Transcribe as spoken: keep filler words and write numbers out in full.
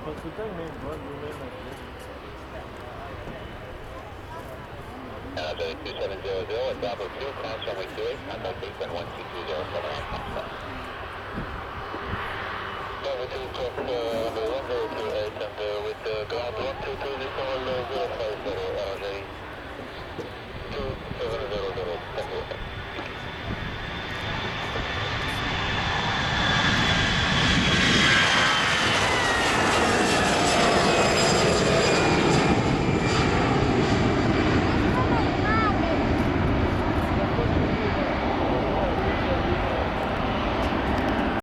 pas tout le temps le même vol, le même avion. Uh, the two seven zero zero at Bravo two, cross runway two eight, contact base on one two two zero seven.